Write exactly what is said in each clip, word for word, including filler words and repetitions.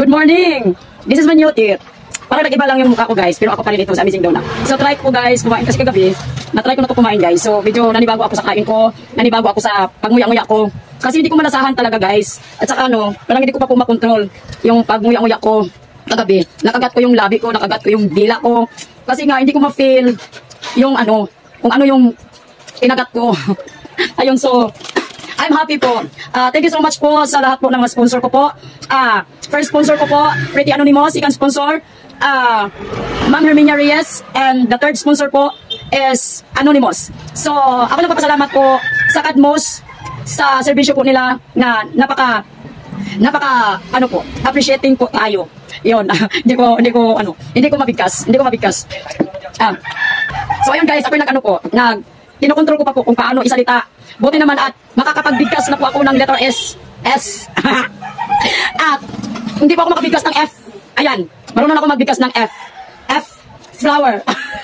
Good morning! This is my new teeth. Parang nag-iba lang yung mukha ko guys, pero ako pa rin ito sa Amazing Donut. So try ko guys, kumain kasi kagabi. Na-try ko na ito kumain guys. So medyo nanibago ako sa kain ko, nanibago ako sa pagmuya-nguya ko. Kasi hindi ko malasahan talaga guys. At saka ano, parang hindi ko pa po makontrol yung pagmuya-nguya ko kagabi. Nakagat ko yung labi ko, nakagat ko yung dila ko. Kasi nga hindi ko ma-feel yung ano, kung ano yung kinagat ko. Ayun, so I'm happy po. Uh, thank you so much po sa lahat po ng mga sponsor ko po. Uh, first sponsor ko po, Pretty Anonymous. Second sponsor, uh, Ma'am Herminia Reyes. And the third sponsor po is Anonymous. So, ako nagpapasalamat po sa Kadmos sa serbisyo po nila na napaka, napaka, ano po, appreciating po tayo. Yun, hindi ko, hindi ko, ano, hindi ko mabigkas. Hindi ko mabigkas. Uh, so, ayun guys, ako yung nag-ano po, nag, kinokontrol ko pa po kung paano isalita. Buti naman at makakapagbigkas na po ako ng letter S. S. At hindi po ako makabigkas ng F. Ayan. Marunong ako magbigkas ng F. F. Flower.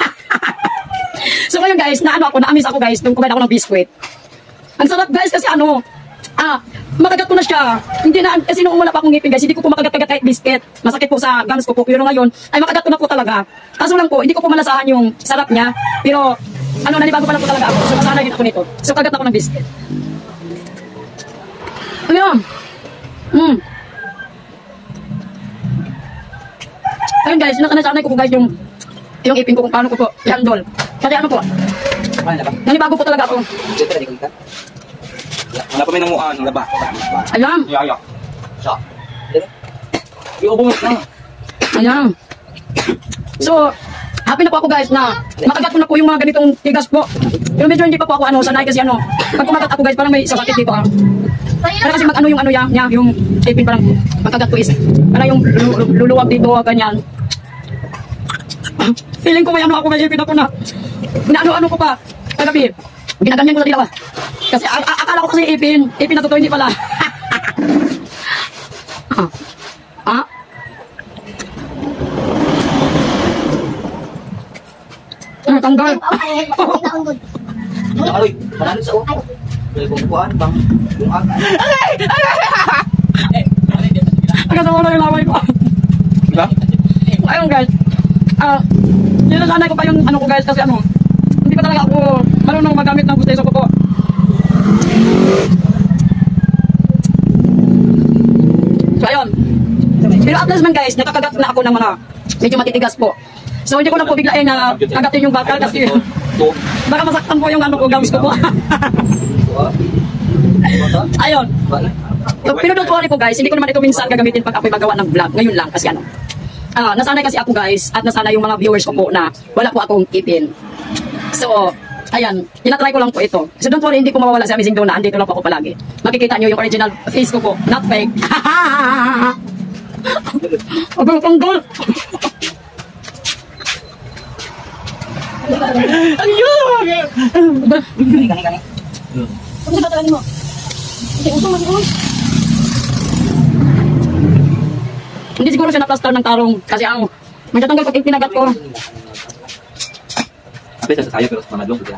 So ngayon guys, naano ako, na-amaze ako guys nung kumain ako ng biscuit. Ang sarap guys kasi ano, ah, makagat ko na siya. Hindi na, kasi nung wala pa akong ngipin guys, hindi ko po makagat-kagat kahit biscuit. Masakit po sa gums ko po. Pero ngayon, ay makagat ko na po talaga. Kaso lang po, hindi ko po malasahan yung sarap niya. Pero, ano, nanibago pa lang po talaga ako. So, masanay din ako nito. So, kagat ako ng biscuit. Ayun. Mm. Ayun guys, nasanay ko po guys yung yung ipin ko kung paano ko po i-handle. Kasi ano po, nanibago po talaga ako. Wala pa may nanguan, ng laba. Ayan. Yaya. Siya. Iubong na. Ayan. So, happy na po ako guys na makagat ko na po yung mga ganitong tigas po. Pero medyo hindi pa po ako ano, sanay kasi ano, pag kumagat ako guys, parang may sasakit dito ah. Para kasi mag ano yung ano yan, niya, yung ipin parang makagat ko is, parang yung luluwag dito, ganyan. Feeling ko may ano ako, may ipin ako na, ano-ano ko pa, kagabi, ginaganyan ko sa dila. Kasi akala ko kasi ipin, ipin na totoo, hindi pala. Ah? Ah? Ano, tanggal? Aloy, panalo sa o. May bungkuan bang bungag. Agad ako na yung laway ko. Diba? Ayun guys. Ah, ninasanay ko pa yung ano ko guys kasi ano, hindi pa talaga ako marunong magamit ng gusteso ko po. So ayun. Pero at least man guys, nakakagat na ako ng mga medyo matitigas po. So hindi ko na po biglain na kagatin yung bakal kasi baka masaktan po yung ano ko, gums ko po. Ayun. Pero don't worry po guys, hindi ko naman ito minsan gagamitin pag ako'y magawa ng vlog. Ngayon lang kasi ano. Ah, nasanay kasi ako guys at nasanay yung mga viewers ko po na wala po akong ipin. So, ayan, tinatry ko lang po ito. So don't worry, hindi ko mawawala sa Amazing Donut. Andito lang po ako palagi. Makikita nyo yung original face ko po, not fake. Abang tanggal. Ayun! Gani, gani, gani. Ano ba talaga mo? Hindi, usong mo siguro. Hindi siguro siya na-plaster ng tarong kasi ang magtatanggal pag pinagat ko. Apa sa saya pero manadlong ko.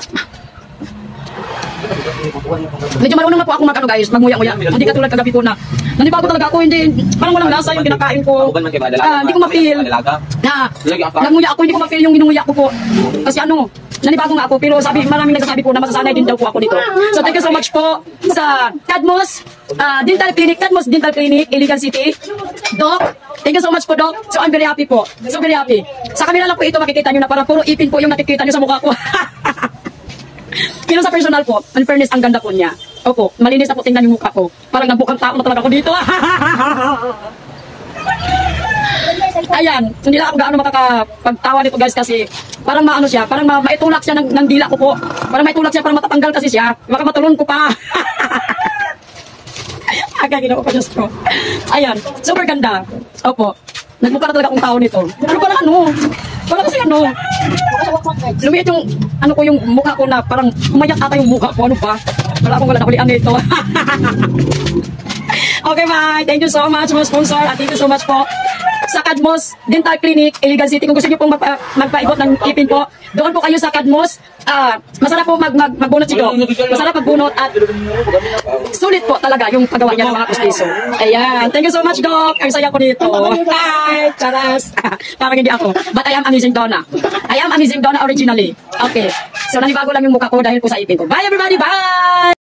Medyo marunong na po ako mag-ano guys, magmuya-nguya. Hindi katulad kagabi po na nanibago talaga ako, hindi, parang walang lasa yung kinakain ko. Ah, hindi ko ma-feel na nagmuya ako, hindi ko ma-feel yung ginunguya ko po. Kasi ano, nanibago nga ako, pero sabi, maraming nagsasabi po na masasanay din daw po ako dito. So thank you so much po sa Kadmos uh, Dental Clinic, Kadmos Dental Clinic, Iligan City. Doc, thank you so much po Doc. So I'm very happy po. So very happy. Sa camera lang po ito makikita nyo na parang puro ipin po yung nakikita nyo sa mukha ko. Pero sa personal po, in fairness, ang ganda po niya. Opo, malinis na po tingnan yung mukha ko. Parang nabukang tao na talaga ako dito. Ayan, hindi lang ako gaano makakapagtawa nito guys kasi parang maano siya, parang ma maitulak siya ng, ng dila ko po. Parang maitulak siya, parang matatanggal kasi siya. Baka matulon ko pa. Aga, ginawa ko Diyos ko. Ayan, super ganda. Opo, nagmukha na talaga akong tao nito. Pero parang ano, parang kasi ano, lumiit yung, ano ko yung mukha ko na parang umayak ata yung mukha ko. Ano ba? Wala akong wala nakulian nito. Okay, bye. Thank you so much mga sponsor. At thank you so much po sa Cadmos Dental Clinic, Iligan City. Kung gusto niyo pong magpa, magpaikot ng ipin po, doon po kayo sa Cadmos. Ah, masarap po mag, mag, magbunot si Doc. Masarap magbunot at sulit po talaga yung paggawa niya ng mga pustiso. Ayan. Thank you so much, Doc. Ang saya ko dito. Hi! Charas! Parang hindi ako. But I am Amazing Donna. I am Amazing Donna originally. Okay. So, nanibago lang yung mukha ko dahil po sa ipin ko. Bye, everybody! Bye!